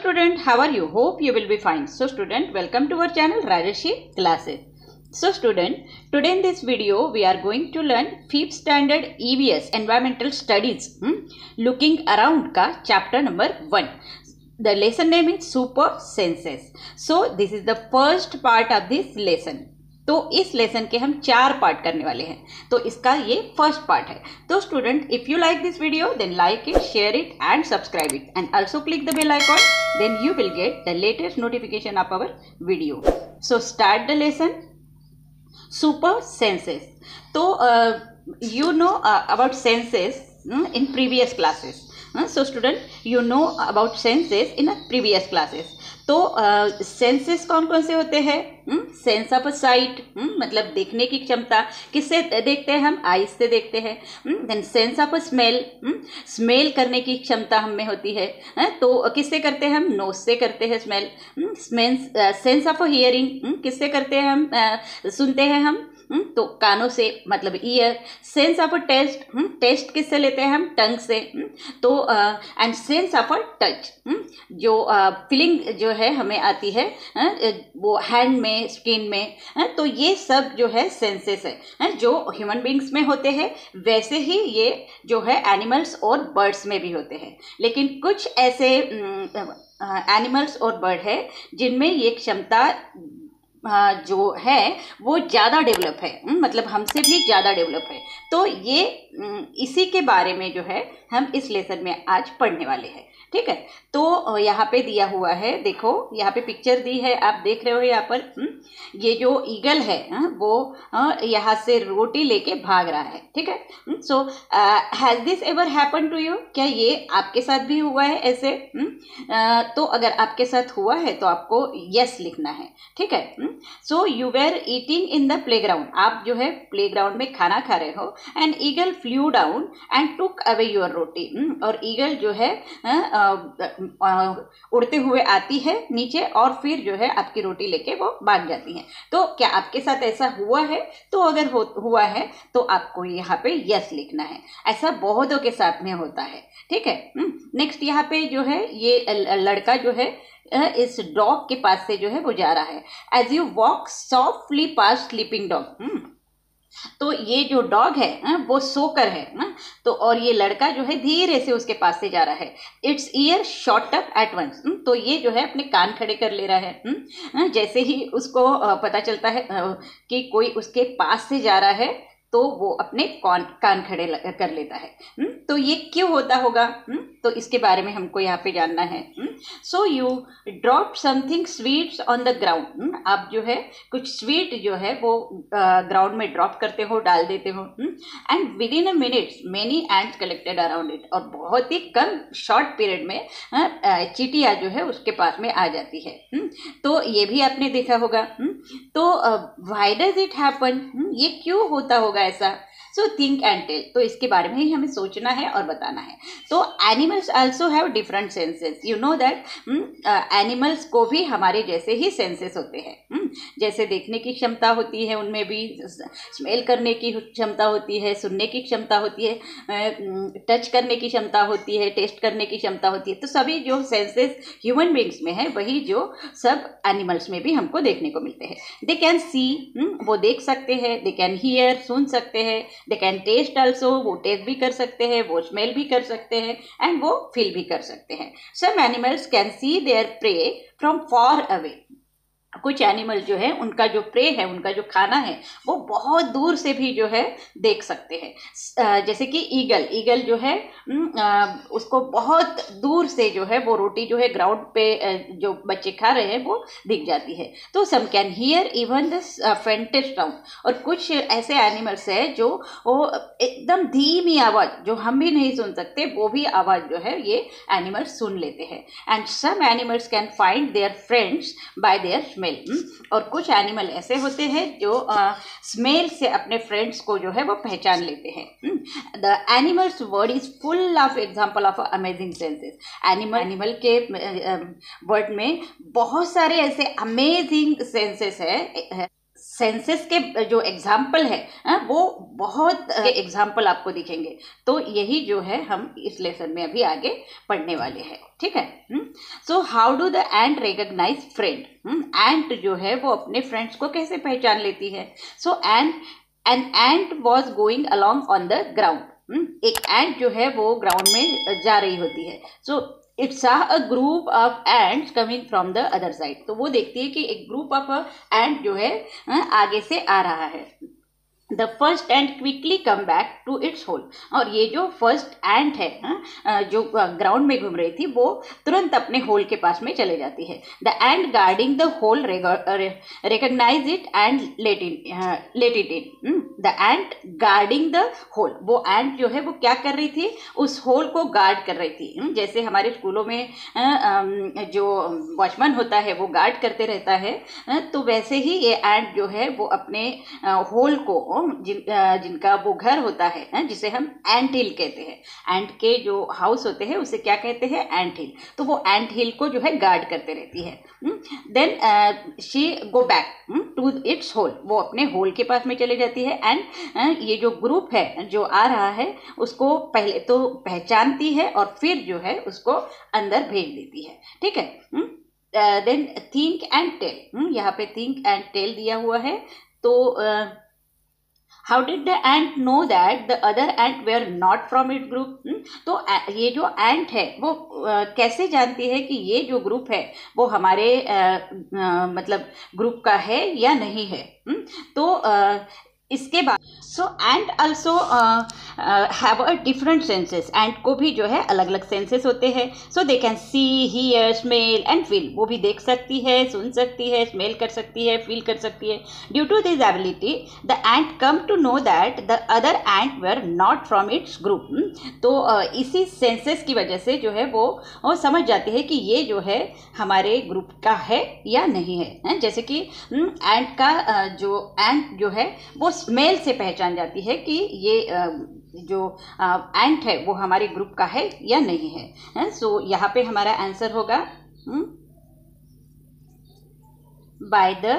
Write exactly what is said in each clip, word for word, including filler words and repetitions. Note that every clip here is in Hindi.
student, how are you? Hope you will be fine. So student, welcome to our channel Rajarshi Classes. So student, today in this video we are going to learn fifth standard E V S Environmental Studies hmm? looking around ka chapter number one. The lesson name is Super Senses. So this is the first part of this lesson. तो इस लेसन के हम चार पार्ट करने वाले हैं, तो इसका ये फर्स्ट पार्ट है. तो student, if you like this video then like it, share it and subscribe it and also click the bell icon, then you will get the latest notification of our video. So start the lesson super senses. तो you know about senses in previous classes. uh, so student, you know about senses in a previous classes. तो सेंसेस uh, कौन कौन से होते हैं? सेंस ऑफ साइट, मतलब देखने की क्षमता. किससे देखते हैं हम? आईज से देखते हैं. Then sense of smell, smell करने की क्षमता हम में होती है. uh, तो किससे करते हैं हम? नोज से करते हैं स्मेल. सेंस ऑफ हियरिंग किससे करते हैं हम? uh, सुनते हैं हम, तो कानों से, मतलब ear. Sense of taste, taste किससे लेते हैं हम? टंग से. तो एंड सेंस ऑफ टच, जो फीलिंग uh, जो है हमें आती है uh, वो हैंड में, स्किन में. uh, तो ये सब जो है सेंसेस है, uh, जो ह्यूमन बींग्स में होते हैं वैसे ही ये जो है एनिमल्स और बर्ड्स में भी होते हैं. लेकिन कुछ ऐसे एनिमल्स uh, और बर्ड है जिनमें ये क्षमता जो है वो ज़्यादा डेवलप है, मतलब हमसे भी ज़्यादा डेवलप है. तो ये इसी के बारे में जो है हम इस लेसन में आज पढ़ने वाले हैं. ठीक है, तो यहाँ पे दिया हुआ है, देखो यहाँ पे पिक्चर दी है, आप देख रहे हो यहाँ पर. ये जो ईगल है वो यहाँ से रोटी लेके भाग रहा है. ठीक है, so has this ever happen to you? क्या ये आपके साथ भी हुआ है ऐसे? uh, तो अगर आपके साथ हुआ है तो आपको यस लिखना है. ठीक है, so you were eating in the playground. आप जो है प्ले ग्राउंड में खाना खा रहे हो and eagle flew down and took away your roti. और ईगल जो है uh, उड़ते हुए आती है नीचे और फिर जो है आपकी रोटी लेके वो भाग जाती है. तो क्या आपके साथ ऐसा हुआ है? तो अगर हो, हुआ है तो आपको यहाँ पे यस लिखना है. ऐसा बहुतों के साथ में होता है. ठीक है, नेक्स्ट यहाँ पे जो है ये लड़का जो है इस डॉग के पास से जो है वो जा रहा है. As you walk softly past sleeping dog. तो ये जो डॉग है वो सोकर है ना, तो और ये लड़का जो है धीरे से उसके पास से जा रहा है. Its ear shot up at once. तो ये जो है अपने कान खड़े कर ले रहा है. जैसे ही उसको पता चलता है कि कोई उसके पास से जा रहा है तो वो अपने कान कान खड़े कर लेता है. तो ये क्यों होता होगा? तो इसके बारे में हमको यहाँ पे जानना है. So you drop something sweets on the ground. आप जो है कुछ स्वीट जो है वो ग्राउंड में ड्रॉप करते हो, डाल देते हो. And within a minutes many ants collected around it. और बहुत ही कम शॉर्ट पीरियड में चींटियाँ जो है उसके पास में आ जाती है. तो ये भी आपने देखा होगा. तो व्हाई डज इट हैपन? ये क्यों होता होगा ऐसा? So think and tell. तो इसके बारे में ही हमें सोचना है और बताना है. तो animals also have different senses. You know that animals को भी हमारे जैसे ही सेंसेस होते हैं. hmm? जैसे देखने की क्षमता होती है, उनमें भी स्मेल करने की क्षमता होती है, सुनने की क्षमता होती है, टच करने की क्षमता होती है, टेस्ट करने की क्षमता होती है. तो सभी जो सेंसेस ह्यूमन बींग्स में है वही जो सब एनिमल्स में भी हमको देखने को मिलते हैं. दे कैन सी, वो देख सकते हैं. दे कैन हियर, सुन सकते हैं. दे कैन टेस्ट ऑल्सो, वो टेस्ट भी कर सकते हैं, वो स्मेल भी कर सकते हैं एंड वो फील भी कर सकते हैं. Some animals can see their prey from far away. कुछ एनिमल जो है उनका जो प्रे है, उनका जो खाना है वो बहुत दूर से भी जो है देख सकते हैं. जैसे कि ईगल ईगल जो है उसको बहुत दूर से जो है वो रोटी जो है ग्राउंड पे जो बच्चे खा रहे हैं वो दिख जाती है. तो some can hear even the faintest sound. और कुछ ऐसे एनिमल्स है जो वो एकदम धीमी आवाज़ जो हम भी नहीं सुन सकते वो भी आवाज़ जो है ये एनिमल्स सुन लेते हैं. And some animals can find their friends by their smell. और कुछ एनिमल ऐसे होते हैं जो स्मेल से अपने फ्रेंड्स को जो है वो पहचान लेते हैं. The animals world is full of example of amazing senses. Animal animal के वर्ड में बहुत सारे ऐसे अमेजिंग सेंसेस है सेंसेस के जो एग्जाम्पल है वो बहुत एग्जाम्पल आपको दिखेंगे। तो यही जो है हम इस लेसन में अभी आगे पढ़ने वाले हैं, ठीक है। So how do the ant recognise friend, ant जो है वो अपने फ्रेंड्स को कैसे पहचान लेती है। So and an ant was going along on the ground, एक एंट जो है वो ग्राउंड में जा रही होती है। So it saw a group of ants coming from the other side, तो वो देखती है कि एक ग्रुप ऑफ एंट जो है आगे से आ रहा है। The first ant quickly come back to its hole, और ये जो फर्स्ट एंट है जो ग्राउंड में घूम रही थी वो तुरंत अपने होल के पास में चले जाती है। The ant guarding the hole recognise it and let in let it in. The ant guarding the hole, वो एंट जो है वो क्या कर रही थी, उस होल को गार्ड कर रही थी। जैसे हमारे स्कूलों में जो वॉचमैन होता है वो गार्ड करते रहता है, तो वैसे ही ये एंट जो है वो अपने होल को, जिन जिनका वो घर होता है जिसे हम एंट हिल कहते हैं, एंट के जो हाउस होते हैं उसे क्या कहते हैं, एंट हिल, तो वो एंट हिल को जो है गार्ड करते रहती है। Then she go back to its hole, वो अपने होल के पास में चले जाती है। एंड ये जो ग्रुप है जो आ रहा है उसको पहले तो पहचानती है और फिर जो है उसको अंदर भेज देती है, ठीक है। देन थिंक एंड टेल, यहाँ पे थिंक एंड टेल दिया हुआ है। तो uh, How did the ant know that the other ant were not from its group? तो ये जो ant है वो कैसे जानती है कि ये जो ग्रुप है वो हमारे आ, आ, मतलब ग्रुप का है या नहीं है। तो आ, इसके बाद so ant also have a different senses, ant को भी जो है अलग अलग सेंसेस होते हैं। So they can see, hear, smell and feel, वो भी देख सकती है, सुन सकती है, स्मेल कर सकती है, फील कर सकती है। Due to this ability the ant come to know that the other ant were not from its group. तो uh, इसी सेंसेस की वजह से जो है वो, वो समझ जाती है कि ये जो है हमारे ग्रुप का है या नहीं है। जैसे कि एंट का uh, जो एंट जो है वो स्मेल से पहचान जाती है कि ये जो एंट है वो हमारे ग्रुप का है या नहीं है। सो यहाँ पे हमारा आंसर होगा by the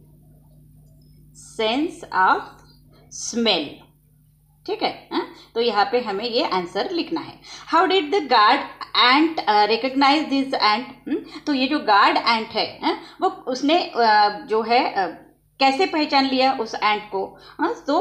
sense of smell, ठीक है। तो यहाँ पे हमें ये आंसर लिखना है। How did the guard ant recognise this ant, तो ये जो गार्ड एंट है वो उसने जो है कैसे पहचान लिया उस एंट को। तो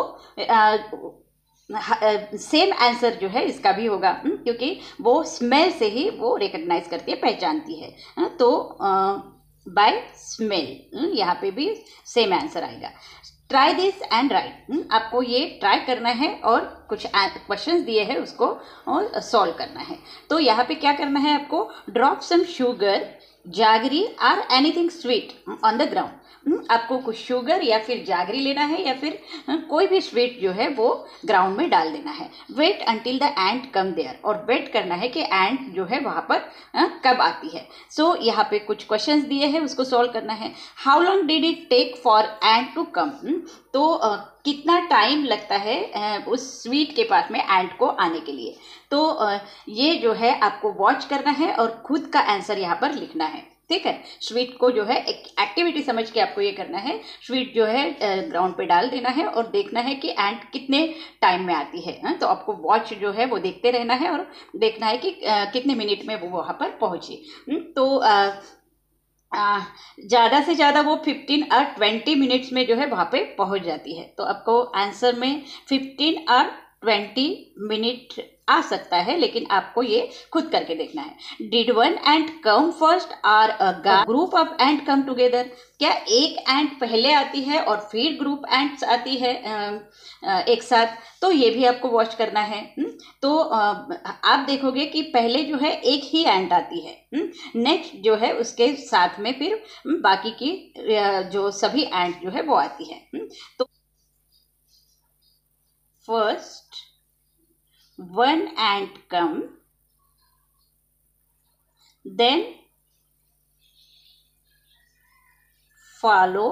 सेम आंसर जो है इसका भी होगा, क्योंकि वो स्मेल से ही वो रिकॉग्नाइज करती है, पहचानती है। तो बाय स्मेल, यहाँ पे भी सेम आंसर आएगा। ट्राई दिस एंड राइट, आपको ये ट्राई करना है और कुछ क्वेश्चंस दिए हैं उसको और सॉल्व करना है। तो यहाँ पे क्या करना है आपको, ड्रॉप सम शुगर, जागरी और anything sweet on the ground. आपको कुछ शुगर या फिर जागरी लेना है या फिर कोई भी स्वीट जो है वो ग्राउंड में डाल देना है। Wait until the ant come there, और वेट करना है कि एंट जो है वहाँ पर कब आती है। सो so, यहाँ पे कुछ क्वेश्चंस दिए हैं उसको सॉल्व करना है। How long did it take for ant to come, तो uh, कितना टाइम लगता है uh, उस स्वीट के पास में एंट को आने के लिए। तो uh, ये जो है आपको वॉच करना है और खुद का आंसर यहाँ पर लिखना है, ठीक है। स्वीट को जो है एक एक्टिविटी समझ के आपको ये करना है, स्वीट जो है ग्राउंड पे डाल देना है और देखना है कि एंट कितने टाइम में आती है। तो आपको वॉच जो है वो देखते रहना है और देखना है कि कितने मिनट में वो वहाँ पर पहुँची। तो ज़्यादा से ज़्यादा वो फिफ्टीन और ट्वेंटी मिनट्स में जो है वहाँ पे पहुँच जाती है। तो आपको आंसर में फिफ्टीन और ट्वेंटी मिनट आ सकता है, लेकिन आपको ये खुद करके देखना है। Did one ant come first और a group of ant come together, क्या एक एंट पहले आती है और फिर ग्रुप एंट्स आती है एक साथ, तो ये भी आपको वॉच करना है। तो आप देखोगे कि पहले जो है एक ही एंट आती है, नेक्स्ट जो है उसके साथ में फिर बाकी की जो सभी एंट जो है वो आती है। तो first one ant come, then follow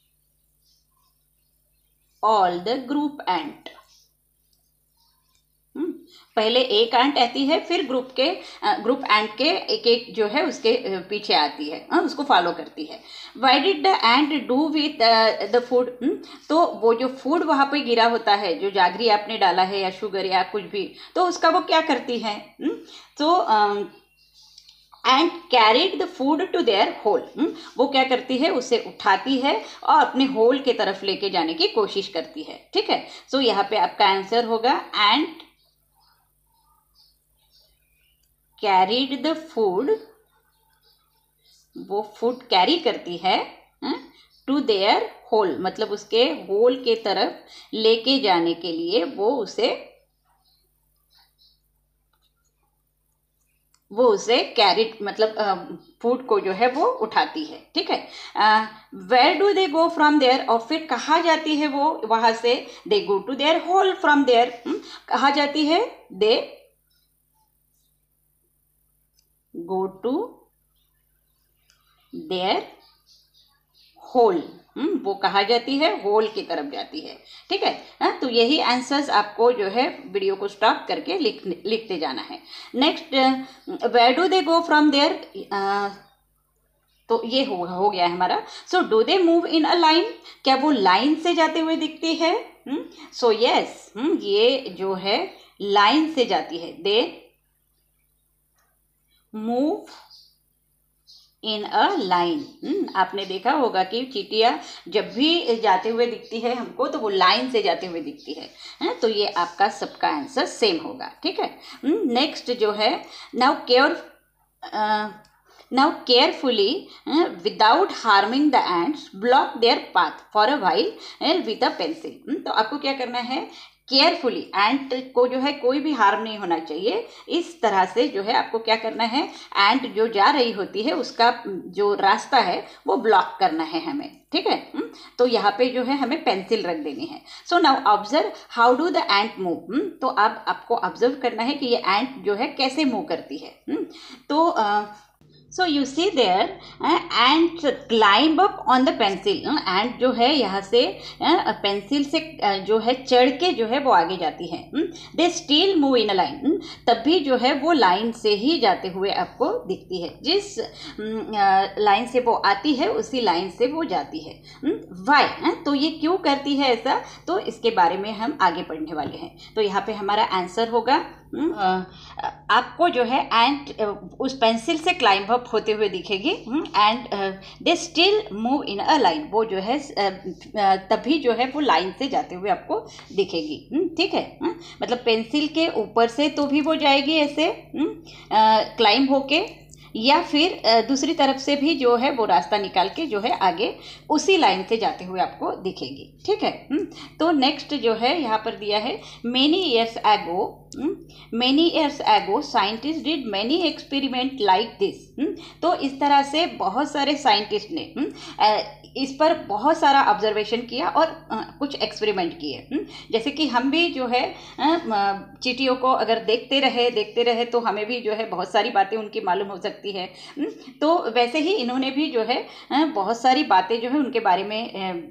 all the group ant, पहले एक एंट आती है, फिर ग्रुप के ग्रुप एंट के एक एक जो है उसके पीछे आती है, आ, उसको फॉलो करती है। Why did the ant do with the food, तो वो जो फूड वहाँ पे गिरा होता है, जो जागरी आपने डाला है या शुगर या कुछ भी, तो उसका वो क्या करती है, तो ant carried the food to their hole, वो क्या करती है, उसे उठाती है और अपने होल के तरफ लेके जाने की कोशिश करती है। ठीक है, सो so, यहाँ पे आपका आंसर होगा एंट कैरिड द फूड, वो फूड कैरी करती है टू देयर होल, मतलब उसके होल के तरफ लेके जाने के लिए वो उसे वो उसे कैरिड मतलब फूड को जो है वो उठाती है। ठीक है, where do they go from there, और फिर कहाँ जाती है वो वहां से, they go to their hole from there, कहाँ जाती है, they go to their hole, वो कहाँ जाती है, होल की तरफ जाती है। ठीक है, आ, तो यही आंसर्स आपको जो है वीडियो को स्टॉप करके लिख लिखते जाना है। Next, where do they go from there, तो ये हो, हो गया है हमारा। So do they move in a line, क्या वो लाइन से जाते हुए दिखती है, सो यस, ये जो है लाइन से जाती है, दे मूव इन अ लाइन। आपने देखा होगा कि चींटियां जब भी जाते हुए दिखती है हमको, तो वो लाइन से जाते हुए दिखती है, है? तो ये आपका सबका आंसर सेम होगा। ठीक है, नेक्स्ट जो है, now care now carefully without harming the ants block their path for a while with a pencil. तो आपको क्या करना है, केयरफुली, एंट को जो है कोई भी हार्म नहीं होना चाहिए, इस तरह से जो है आपको क्या करना है, एंट जो जा रही होती है उसका जो रास्ता है वो ब्लॉक करना है हमें। ठीक है, तो यहाँ पे जो है हमें पेंसिल रख देनी है। So now observe how do the ant move, तो अब आपको ऑब्जर्व करना है कि ये एंट जो है कैसे मूव करती है। तो uh, so you see there and climb up on the pencil, and जो है यहाँ से पेंसिल uh, से uh, जो है चढ़ के जो है वो आगे जाती है। They still move in a line, तब भी जो है वो लाइन से ही जाते हुए आपको दिखती है, जिस लाइन uh, से वो आती है उसी लाइन से वो जाती है। वाई, uh, तो ये क्यों करती है ऐसा, तो इसके बारे में हम आगे पढ़ने वाले हैं। तो यहाँ पे हमारा आंसर होगा, Uh, आपको जो है एंड uh, उस पेंसिल से क्लाइंब अप होते हुए दिखेगी, and they still move in a line, वो जो है uh, uh, तभी जो है वो लाइन से जाते हुए आपको दिखेगी। ठीक है, uh, मतलब पेंसिल के ऊपर से तो भी वो जाएगी ऐसे क्लाइंब uh, होके, या फिर दूसरी तरफ से भी जो है वो रास्ता निकाल के जो है आगे उसी लाइन से जाते हुए आपको दिखेगी। ठीक है, तो नेक्स्ट जो है यहाँ पर दिया है, many years ago many years ago scientist did many experiment like this. तो इस तरह से बहुत सारे साइंटिस्ट ने इस पर बहुत सारा ऑब्जर्वेशन किया और कुछ एक्सपेरिमेंट किए। जैसे कि हम भी जो है चींटियों को अगर देखते रहे देखते रहे तो हमें भी जो है बहुत सारी बातें उनकी मालूम हो सकती है। तो वैसे ही इन्होंने भी जो है बहुत सारी बातें जो है उनके बारे में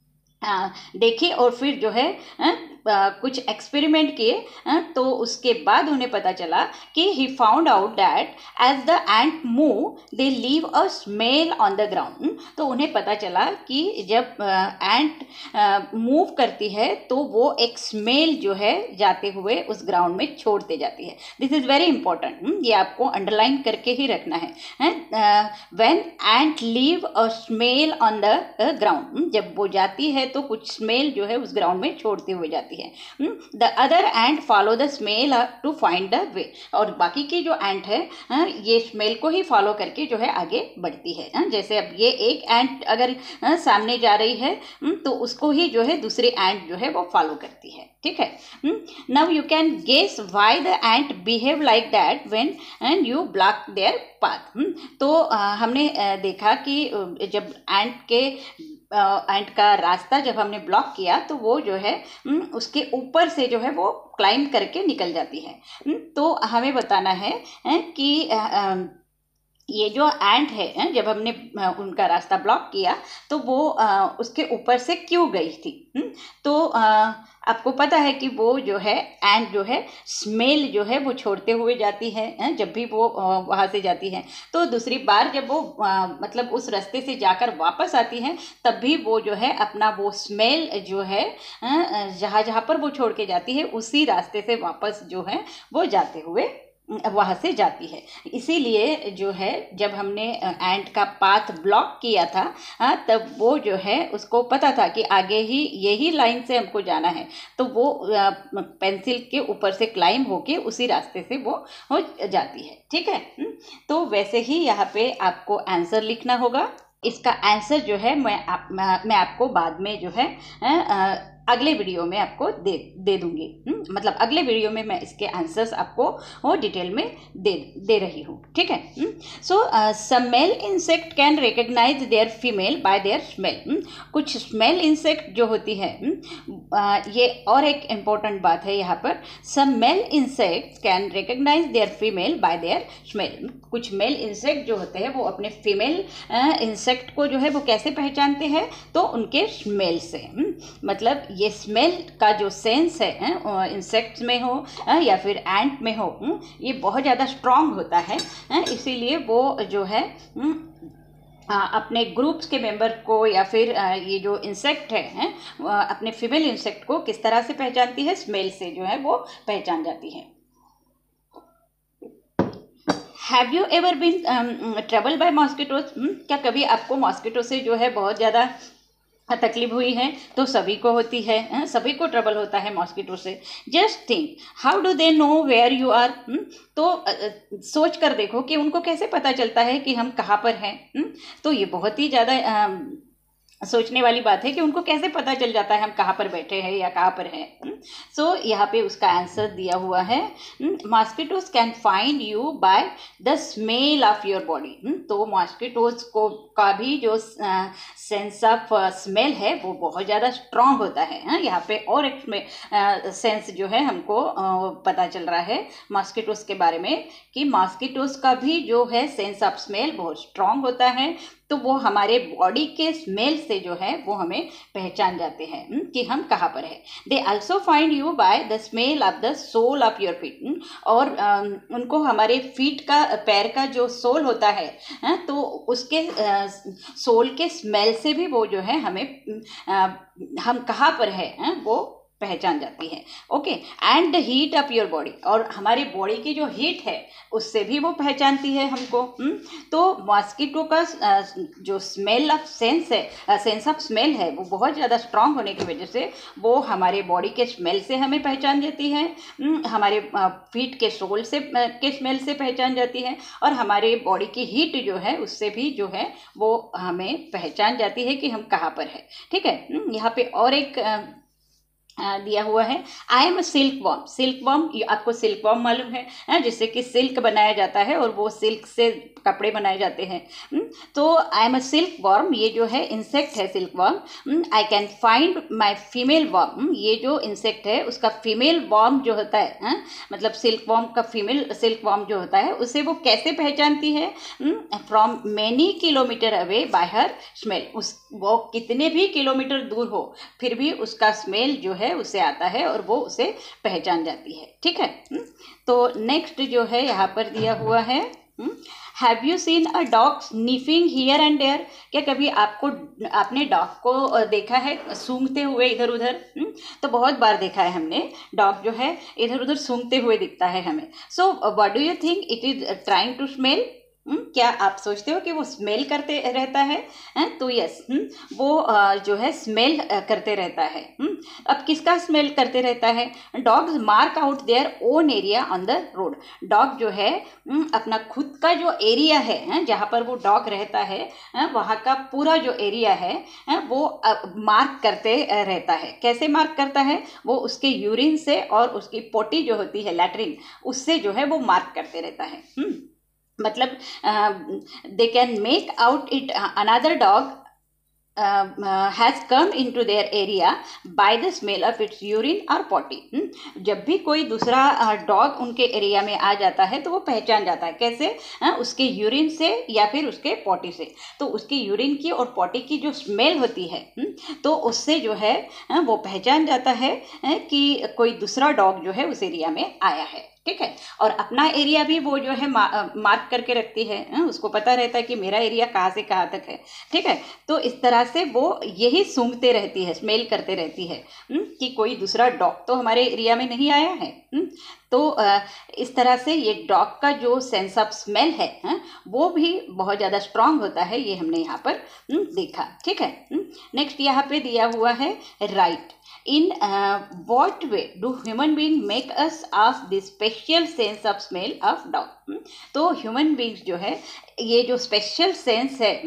देखी और फिर जो है आ, कुछ एक्सपेरिमेंट किए, तो उसके बाद उन्हें पता चला कि he found out that as the ant move they leave a smell on the ground. तो उन्हें पता चला कि जब एंट मूव करती है तो वो एक स्मेल जो है जाते हुए उस ग्राउंड में छोड़ते जाती है। दिस इज़ वेरी इंपॉर्टेंट, ये आपको अंडरलाइन करके ही रखना है। When ant leave a smell on the ground, जब वो जाती है तो कुछ स्मेल जो है उस ग्राउंड में छोड़ते हुए जाती है। The other ant follow the smell to find the way, और बाकी की जो एंट है ये स्मेल को ही फॉलो करके जो है आगे बढ़ती है। जैसे अब ये एक एंट अगर सामने जा रही है तो उसको ही जो है दूसरी एंट जो है वो फॉलो करती है। ठीक है, now you can guess why the ant behave like that when and you block their path. तो हमने देखा कि जब एंट के एंट का रास्ता जब हमने ब्लॉक किया तो वो जो है उसके ऊपर से जो है वो क्लाइंब करके निकल जाती है। तो हमें बताना है कि ये जो एंट है, जब हमने उनका रास्ता ब्लॉक किया तो वो आ, उसके ऊपर से क्यों गई थी? तो आ, आपको पता है कि वो जो है एंट जो है स्मेल जो है वो छोड़ते हुए जाती है, जब भी वो वहाँ से जाती है। तो दूसरी बार जब वो आ, मतलब उस रास्ते से जाकर वापस आती है, तब भी वो जो है अपना वो स्मेल जो है जहाँ जहाँ पर वो छोड़ के जाती है उसी रास्ते से वापस जो है वो जाते हुए वहाँ से जाती है। इसीलिए जो है जब हमने एंट का पाथ ब्लॉक किया था, तब वो जो है उसको पता था कि आगे ही यही लाइन से हमको जाना है, तो वो पेंसिल के ऊपर से क्लाइंब होके उसी रास्ते से वो हो जाती है। ठीक है, तो वैसे ही यहाँ पे आपको आंसर लिखना होगा। इसका आंसर जो है मैं आप, मैं आपको बाद में जो है आ, अगले वीडियो में आपको दे दे दूंगी। मतलब अगले वीडियो में मैं इसके आंसर्स आपको वो डिटेल में दे दे रही हूँ। ठीक है, so some male insect can recognise their female by their smell. कुछ स्मेल इंसेक्ट जो होती है, uh, ये और एक इम्पोर्टेंट बात है यहाँ पर, some male insect can recognise their female by their smell. कुछ मेल इंसेक्ट जो होते हैं वो अपने फीमेल इंसेक्ट uh, को जो है वो कैसे पहचानते हैं? तो उनके स्मेल से। मतलब ये स्मेल का जो सेंस है इंसेक्ट्स में हो या फिर एंट में हो, ये बहुत ज़्यादा स्ट्रांग होता है। इसीलिए वो जो है अपने ग्रुप्स के मेंबर को या फिर ये जो इंसेक्ट है अपने फीमेल इंसेक्ट को किस तरह से पहचानती है? स्मेल से जो है वो पहचान जाती है। Have you ever been trouble by mosquitoes? क्या कभी आपको मॉस्किटो से जो है बहुत ज़्यादा तकलीफ हुई है? तो सभी को होती है, सभी को ट्रबल होता है मॉस्किटो से। Just think how do they know where you are? तो सोच कर देखो कि उनको कैसे पता चलता है कि हम कहाँ पर हैं। तो ये बहुत ही ज़्यादा सोचने वाली बात है कि उनको कैसे पता चल जाता है हम कहाँ पर बैठे हैं या कहाँ पर हैं। सो so, यहाँ पे उसका आंसर दिया हुआ है, mosquitoes can find you by the smell of your body. तो मॉस्किटोज को का भी जो सेंस ऑफ स्मेल है वो बहुत ज़्यादा स्ट्रांग होता है। यहाँ पे और एक सेंस जो है हमको पता चल रहा है मॉस्किटोज के बारे में कि मॉस्किटोज का भी जो है सेंस ऑफ स्मेल बहुत स्ट्रांग होता है। तो वो हमारे बॉडी के स्मेल से जो है वो हमें पहचान जाते हैं कि हम कहाँ पर है। They also find you by the smell of the sole of your feet. और उनको हमारे फीट का, पैर का जो सोल होता है, तो उसके सोल के स्मेल से भी वो जो है हमें हम कहाँ पर है वो पहचान जाती है। Okay, and the heat of your body, और हमारी बॉडी की जो हीट है उससे भी वो पहचानती है हमको। हुँ? तो मॉस्किटो का जो स्मेल ऑफ सेंस है, सेंस ऑफ स्मेल है, वो बहुत ज़्यादा स्ट्रांग होने की वजह से वो हमारे बॉडी के स्मेल से हमें पहचान जाती है, हमारे फीट के सोल से के स्मेल से पहचान जाती है, और हमारे बॉडी की हीट जो है उससे भी जो है वो हमें पहचान जाती है कि हम कहाँ पर है। ठीक है, यहाँ पे और एक दिया हुआ है, I am silk worm. Silk worm, आपको सिल्क वॉर्म मालूम है, जिससे कि सिल्क बनाया जाता है और वो सिल्क से कपड़े बनाए जाते हैं। तो I am a silk worm, ये जो है इंसेक्ट है silk worm. I can find my female worm, ये जो इंसेक्ट है उसका फीमेल वॉर्म जो होता है, है? मतलब सिल्क वॉर्म का फीमेल सिल्क वॉर्म जो होता है उसे वो कैसे पहचानती है? From many kilometre away by her smell. उस वो कितने भी किलोमीटर दूर हो फिर भी उसका स्मेल जो है उसे आता है और वो उसे पहचान जाती है। ठीक है, तो नेक्स्ट जो है यहाँ पर दिया हुआ है, have you seen a dog sniffing here and there? क्या कभी आपको आपने डॉग को देखा है सूंघते हुए इधर उधर? तो बहुत बार देखा है हमने, डॉग जो है इधर उधर सूंघते हुए दिखता है हमें। So what do you think it is trying to smell? क्या आप सोचते हो कि वो स्मेल करते रहता है? तो यस, वो जो है स्मेल करते रहता है। अब किसका स्मेल करते रहता है? Dogs mark out their own area on the road. Dog जो है अपना खुद का जो एरिया है जहाँ पर वो डॉग रहता है, वहाँ का पूरा जो एरिया है वो मार्क करते रहता है। कैसे मार्क करता है? वो उसके यूरिन से और उसकी पोटी जो होती है लैट्रिन, उससे जो है वो मार्क करते रहता है। मतलब they can make out it another dog Uh, uh, has come into their area by the smell of its urine or potty. hmm? जब भी कोई दूसरा डॉग उनके एरिया में आ जाता है तो वो पहचान जाता है कैसे, uh, उसके यूरिन से या फिर उसके पॉटी से। तो उसकी यूरिन की और पॉटी की जो स्मेल होती है hmm? तो उससे जो है uh, वो पहचान जाता है uh, कि कोई दूसरा डॉग जो है उस एरिया में आया है। ठीक है, और अपना एरिया भी वो जो है मा, मार्क करके रखती है, उसको पता रहता है कि मेरा एरिया कहाँ से कहाँ तक है। ठीक है, तो इस तरह से वो यही सूंघते रहती है, स्मेल करते रहती है कि कोई दूसरा डॉग तो हमारे एरिया में नहीं आया है। तो इस तरह से ये डॉग का जो सेंस ऑफ स्मेल है वो भी बहुत ज़्यादा स्ट्रांग होता है, ये हमने यहाँ पर देखा। ठीक है, नेक्स्ट यहाँ पे दिया हुआ है right. In uh, what way do human beings make us of the special sense of smell of dog? तो ह्यूमन बींग्स जो है ये जो स्पेशल सेंस है,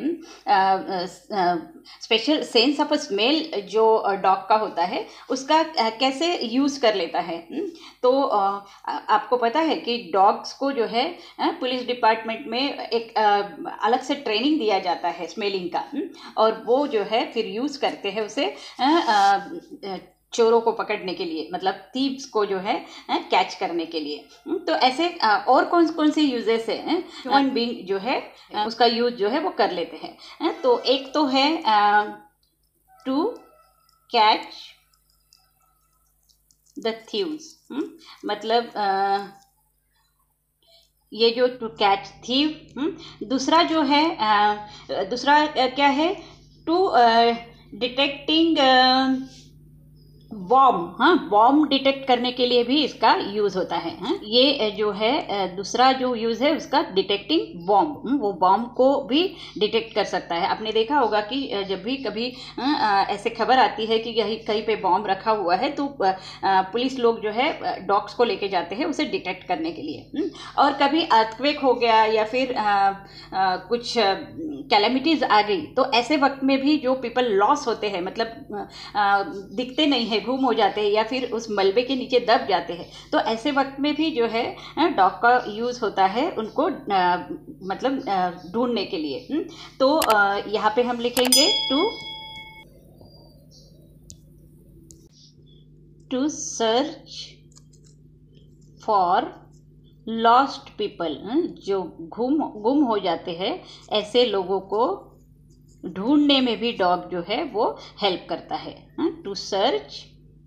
स्पेशल सेंस ऑफ स्मेल जो डॉग का होता है उसका कैसे यूज़ कर लेता है। तो आपको पता है कि डॉग्स को जो है पुलिस डिपार्टमेंट में एक अलग से ट्रेनिंग दिया जाता है स्मेलिंग का, और वो जो है फिर यूज़ करते हैं उसे चोरों को पकड़ने के लिए, मतलब थीव्स को जो है कैच करने के लिए। तो ऐसे और कौन कौन से यूजेस है ह्यूमन बीइंग जो है उसका यूज जो है वो कर लेते हैं। तो एक तो है टू कैच द थीव्स, मतलब आ, ये जो टू कैच थीव, दूसरा जो है आ, दूसरा क्या है टू डिटेक्टिंग वॉर्म, हाँ वॉर्म डिटेक्ट करने के लिए भी इसका यूज़ होता है। हाँ? ये जो है दूसरा जो यूज़ है उसका डिटेक्टिंग बॉम्ब, वो बॉम्ब को भी डिटेक्ट कर सकता है। आपने देखा होगा कि जब भी कभी ऐसे खबर आती है कि कहीं कहीं पे बॉम्ब रखा हुआ है तो पुलिस लोग जो है डॉग्स को लेके जाते हैं उसे डिटेक्ट करने के लिए। और कभी अर्थक्वेक हो गया या फिर आ, आ, कुछ कैलेमिटीज़ आ गई तो ऐसे वक्त में भी जो पीपल लॉस होते हैं, मतलब आ, दिखते नहीं है, गुम हो जाते हैं या फिर उस मलबे के नीचे दब जाते हैं, तो ऐसे वक्त में भी जो है डॉग का यूज़ होता है उनको आ, मतलब ढूंढने के लिए। तो आ, यहाँ पे हम लिखेंगे to to search for lost people, जो गुम गुम हो जाते हैं ऐसे लोगों को ढूंढने में भी डॉग जो है वो हेल्प करता है। To search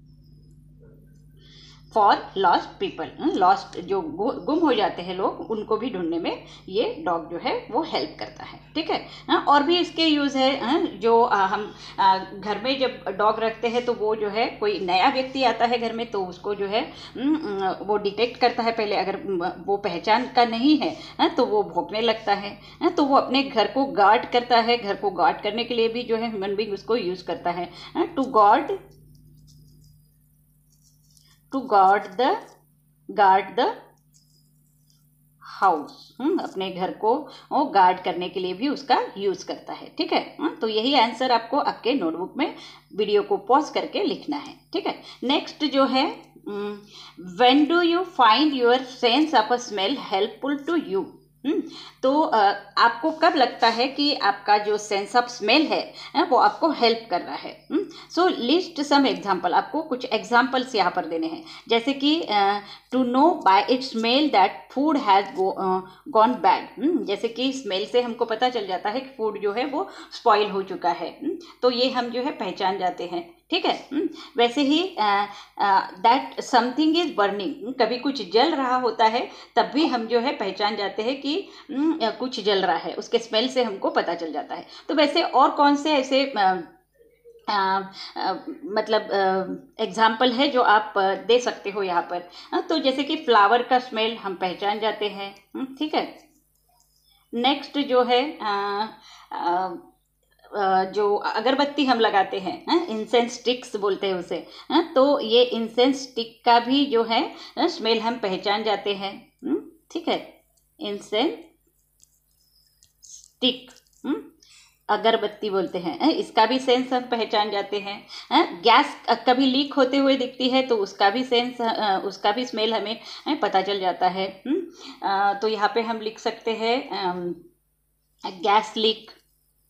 for lost people, lost जो गुम हो जाते हैं लोग उनको भी ढूंढने में ये डॉग जो है वो हेल्प करता है। ठीक है, और भी इसके यूज़ है जो हम घर में जब डॉग रखते हैं तो वो जो है कोई नया व्यक्ति आता है घर में तो उसको जो है वो डिटेक्ट करता है पहले, अगर वो पहचान का नहीं है तो वो भौंकने लगता है, तो वो अपने घर को गार्ड करता है। घर को गार्ड करने के लिए भी जो है ह्यूमन बीइंग उसको यूज़ करता है। To guard to guard the guard the house, अपने घर को वो गार्ड करने के लिए भी उसका यूज़ करता है। ठीक है, तो यही आंसर आपको आपके नोटबुक में वीडियो को पॉज करके लिखना है। ठीक है, नेक्स्ट जो है when do you find your sense of a smell helpful to you. हम्म तो आपको कब लगता है कि आपका जो सेंस ऑफ स्मेल है वो आपको हेल्प कर रहा है। सो लिस्ट सम एग्जाम्पल, आपको कुछ एग्जाम्पल्स यहाँ पर देने हैं, जैसे कि to know by it smell that food has gone bad, जैसे कि स्मेल से हमको पता चल जाता है कि फूड जो है वो स्पॉइल हो चुका है, तो ये हम जो है पहचान जाते हैं। ठीक है, वैसे ही दैट समथिंग इज बर्निंग, कभी कुछ जल रहा होता है तब भी हम जो है पहचान जाते हैं कि uh, कुछ जल रहा है, उसके स्मेल से हमको पता चल जाता है। तो वैसे और कौन से ऐसे uh, uh, uh, मतलब एग्जाम्पल uh, है जो आप uh, दे सकते हो यहाँ पर। uh, तो जैसे कि फ्लावर का स्मेल हम पहचान जाते हैं। ठीक है, नेक्स्ट जो है uh, uh, जो अगरबत्ती हम लगाते हैं, इंसेंस स्टिक्स बोलते हैं उसे, तो ये इंसेंस स्टिक का भी जो है स्मेल हम पहचान जाते हैं। ठीक है, इंसेंस स्टिक अगरबत्ती बोलते हैं, इसका भी सेंस हम पहचान जाते हैं। गैस कभी लीक होते हुए दिखती है तो उसका भी सेंस, उसका भी स्मेल हमें पता चल जाता है। तो यहाँ पे हम लिख सकते हैं गैस लीक।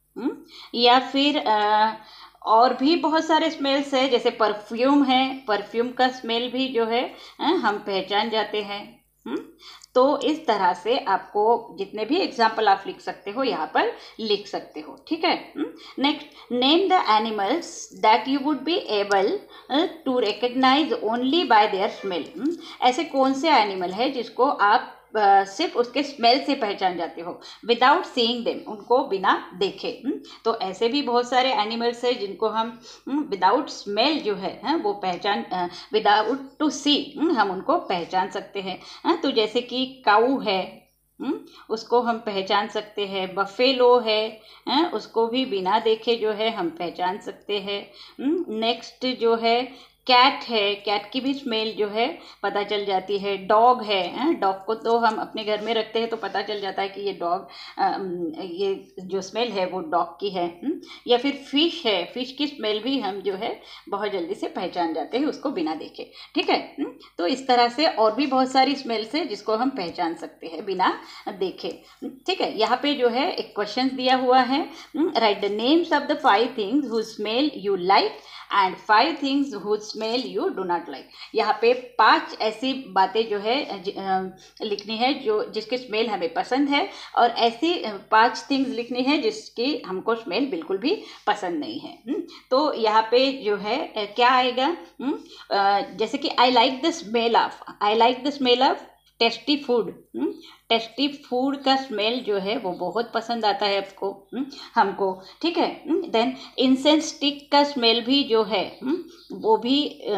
हुँ? या फिर आ, और भी बहुत सारे स्मेल्स है, जैसे परफ्यूम है, परफ्यूम का स्मेल भी जो है आ, हम पहचान जाते हैं। हुँ? तो इस तरह से आपको जितने भी एग्जाम्पल आप लिख सकते हो यहाँ पर लिख सकते हो, ठीक है। Next, name the animals that you would be able to recognise only by their smell. ऐसे कौन से एनिमल है जिसको आप Uh, सिर्फ उसके स्मेल से पहचान जाते हो, विदाउट सीइंग देम, उनको बिना देखे। हुँ? तो ऐसे भी बहुत सारे एनिमल्स है जिनको हम विदाउट स्मेल जो है, है वो पहचान, विदाउट टू सी हम उनको पहचान सकते हैं। है? तो जैसे कि काऊ है, हुँ? उसको हम पहचान सकते हैं। बफेलो है, है उसको भी बिना देखे जो है हम पहचान सकते हैं। नेक्स्ट जो है कैट है, कैट की भी स्मेल जो है पता चल जाती है। डॉग है, डॉग को तो हम अपने घर में रखते हैं तो पता चल जाता है कि ये डॉग, ये जो स्मेल है वो डॉग की है। या फिर फिश है, फिश की स्मेल भी हम जो है बहुत जल्दी से पहचान जाते हैं उसको बिना देखे, ठीक है। तो इस तरह से और भी बहुत सारी स्मेल्स है जिसको हम पहचान सकते हैं बिना देखे, ठीक है। यहाँ पे जो है एक क्वेश्चन दिया हुआ है, write the names of the five things whose smell you like and five things whose smell you do not like. यहाँ पे पांच ऐसी बातें जो है लिखनी है जो जिसकी स्मेल हमें पसंद है, और ऐसी पांच थिंग्स लिखनी है जिसकी हमको स्मेल बिल्कुल भी पसंद नहीं है। तो यहाँ पे जो है क्या आएगा, जैसे कि I like the smell of, I like the smell of tasty food. Tasty food का स्मेल जो है वो बहुत पसंद आता है आपको, हमको, ठीक है। देन इंसेंस स्टिक का स्मेल भी जो है वो भी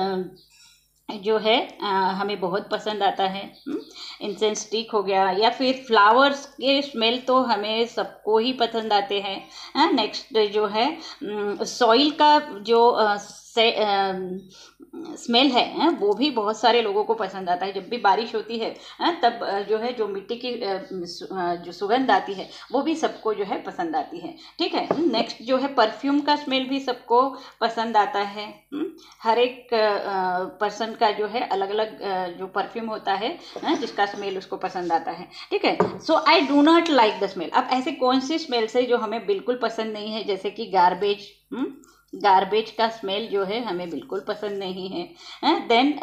जो है आ, हमें बहुत पसंद आता है। इंसेंस स्टिक हो गया, या फिर फ्लावर्स के स्मेल तो हमें सबको ही पसंद आते हैं। नेक्स्ट जो है सॉइल का जो आ, से आ, स्मेल है वो भी बहुत सारे लोगों को पसंद आता है। जब भी बारिश होती है तब जो है जो मिट्टी की जो सुगंध आती है वो भी सबको जो है पसंद आती है, ठीक है। नेक्स्ट जो है परफ्यूम का स्मेल भी सबको पसंद आता है। हर एक पर्सन का जो है अलग अलग जो परफ्यूम होता है जिसका स्मेल उसको पसंद आता है, ठीक है। So I do not like the smell. अब ऐसे कौन सी स्मेल्स है जो हमें बिल्कुल पसंद नहीं है, जैसे कि गार्बेज, गार्बेज का स्मेल जो है हमें बिल्कुल पसंद नहीं है। देन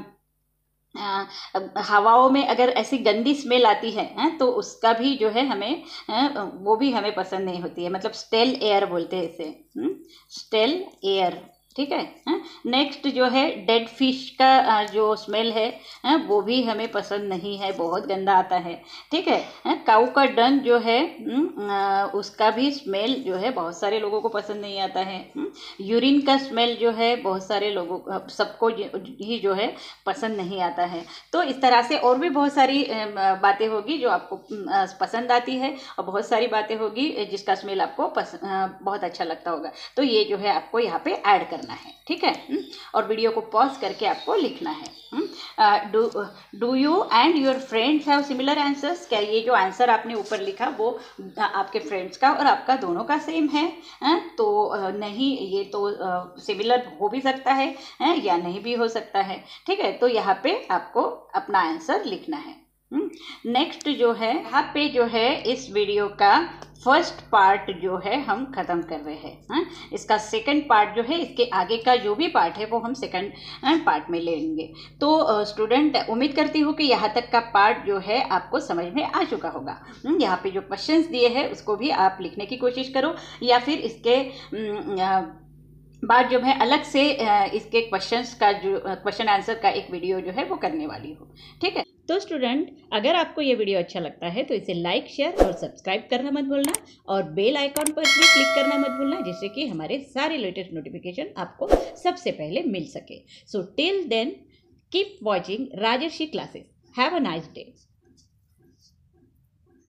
हवाओं में अगर ऐसी गंदी स्मेल आती है तो उसका भी जो है हमें वो भी हमें पसंद नहीं होती है, मतलब स्टेल एयर बोलते हैं इसे, स्टेल एयर, ठीक है। नेक्स्ट जो है डेड फिश का जो स्मेल है वो भी हमें पसंद नहीं है, बहुत गंदा आता है, ठीक है। काऊ का डंग जो है उसका भी स्मेल जो है बहुत सारे लोगों को पसंद नहीं आता है। यूरिन का स्मेल जो है बहुत सारे लोगों सबको ही जो है पसंद नहीं आता है। तो इस तरह से और भी बहुत सारी बातें होगी जो आपको पसंद आती है, और बहुत सारी बातें होगी जिसका स्मेल आपको बहुत अच्छा लगता होगा। तो ये जो है आपको यहाँ पे ऐड करना है, ठीक है। और वीडियो को पॉज करके आपको लिखना है। Do do you and your friends have similar answers. क्या ये जो आंसर आपने ऊपर लिखा वो आपके फ्रेंड्स का और आपका दोनों का सेम है? तो नहीं, ये तो सिमिलर हो भी सकता है या नहीं भी हो सकता है, ठीक है। तो यहाँ पे आपको अपना आंसर लिखना है। नेक्स्ट जो है यहाँ पे जो है इस वीडियो का फर्स्ट पार्ट जो है हम ख़त्म कर रहे हैं। इसका सेकंड पार्ट जो है, इसके आगे का जो भी पार्ट है वो हम सेकंड पार्ट में लेंगे। तो स्टूडेंट, उम्मीद करती हूँ कि यहाँ तक का पार्ट जो है आपको समझ में आ चुका होगा। यहाँ पे जो क्वेश्चंस दिए हैं उसको भी आप लिखने की कोशिश करो, या फिर इसके बाद जो है अलग से इसके क्वेश्चंस का जो क्वेश्चन आंसर का एक वीडियो जो है वो करने वाली हो, ठीक है। तो स्टूडेंट, अगर आपको ये वीडियो अच्छा लगता है तो इसे लाइक, शेयर और सब्सक्राइब करना मत भूलना, और बेल आइकॉन पर भी क्लिक करना मत भूलना, जिससे कि हमारे सारे लेटेस्ट नोटिफिकेशन आपको सबसे पहले मिल सके। So till then keep watching Rajarshi classes. Have a nice day.